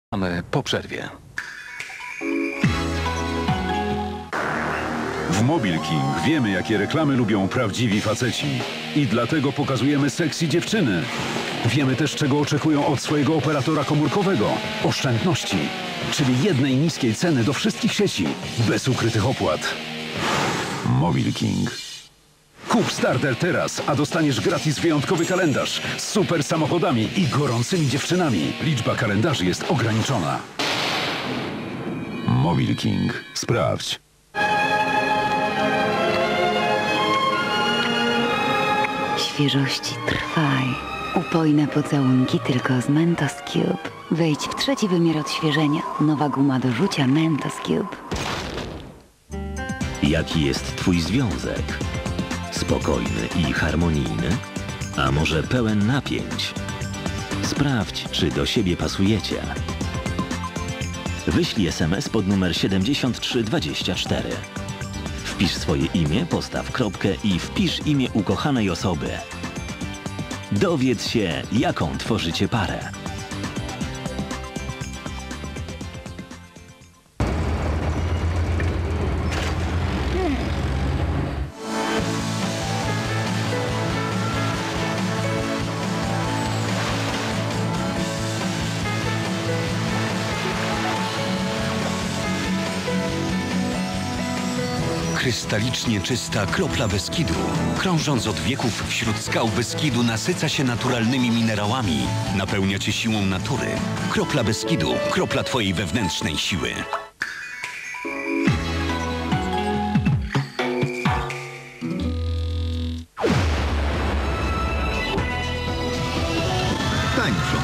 Mamy po przerwie. W Mobile King wiemy, jakie reklamy lubią prawdziwi faceci. I dlatego pokazujemy sexy dziewczyny. Wiemy też, czego oczekują od swojego operatora komórkowego. Oszczędności, czyli jednej niskiej ceny do wszystkich sieci, bez ukrytych opłat. Mobile King. Kup starter teraz, a dostaniesz gratis wyjątkowy kalendarz z super samochodami i gorącymi dziewczynami. Liczba kalendarzy jest ograniczona. Mobile King. Sprawdź. Świeżości trwaj. Upojne pocałunki tylko z Mentos Cube. Wejdź w trzeci wymiar odświeżenia. Nowa guma do rzucia Mentos Cube. Jaki jest twój związek? Spokojny i harmonijny? A może pełen napięć? Sprawdź, czy do siebie pasujecie. Wyślij SMS pod numer 7324. Wpisz swoje imię, postaw kropkę i wpisz imię ukochanej osoby. Dowiedz się, jaką tworzycie parę. Krystalicznie czysta kropla Beskidu, krążąc od wieków wśród skał Beskidu, nasyca się naturalnymi minerałami, napełnia cię siłą natury. Kropla Beskidu, kropla twojej wewnętrznej siły. Tańczą.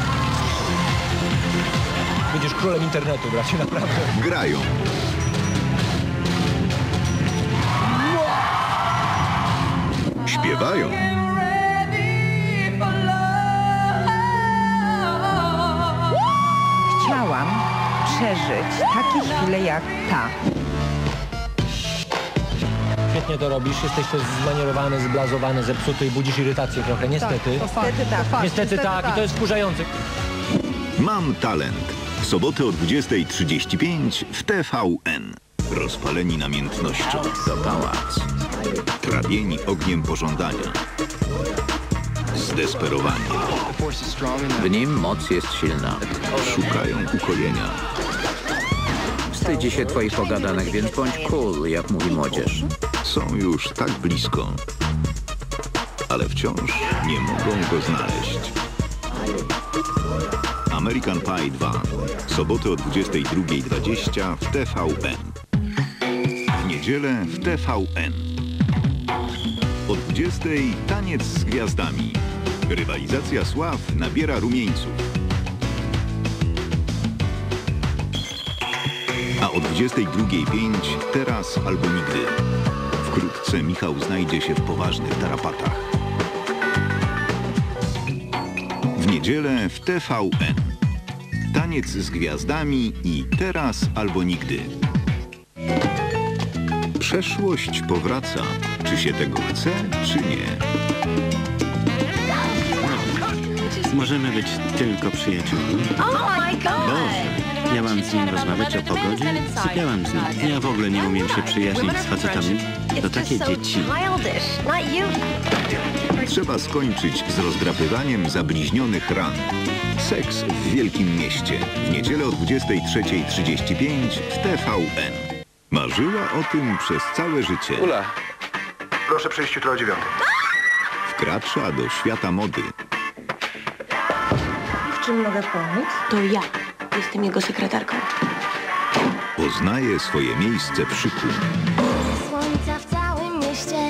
Będziesz królem internetu, bracie, naprawdę. Grają. Śpiewają. Chciałam przeżyć takie chwile jak ta. Świetnie to robisz, jesteś też zmanierowany, zblazowany, zepsuty i budzisz irytację trochę, niestety. Niestety tak, i to jest wkurzające. Mam talent. W sobotę o 20:35 w TVN. Rozpaleni namiętnością za pałac. Trawieni ogniem pożądania. Zdesperowani. W nim moc jest silna. Szukają ukojenia. Wstydzi się twoich pogadanek, więc bądź cool, jak mówi młodzież. Są już tak blisko, ale wciąż nie mogą go znaleźć. American Pie 2. Sobotę o 22:20 w TVN. W niedzielę w TVN. O 20:00 taniec z gwiazdami. Rywalizacja sław nabiera rumieńców. A o 22:05 teraz albo nigdy. Wkrótce Michał znajdzie się w poważnych tarapatach. W niedzielę w TVN. Taniec z gwiazdami i teraz albo nigdy. Przeszłość powraca. Czy się tego chce, czy nie? Możemy być tylko przyjaciółmi. Boże, miałam z nim rozmawiać o pogodzie, sypiałam z nim. Ja w ogóle nie umiem się przyjaźnić z facetami. To takie dzieci. Trzeba skończyć z rozdrapywaniem zabliźnionych ran. Seks w wielkim mieście. W niedzielę o 23:35 w TVN. Marzyła o tym przez całe życie. Ula, proszę przyjść jutro o 9:00. Wkracza do świata mody. W czym mogę pomóc? To ja. Jestem jego sekretarką. Poznaje swoje miejsce w szyku. Słońca w całym mieście.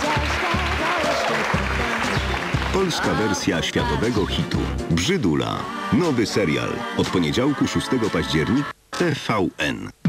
Polska wersja światowego hitu. Brzydula. Nowy serial. Od poniedziałku 6 października TVN.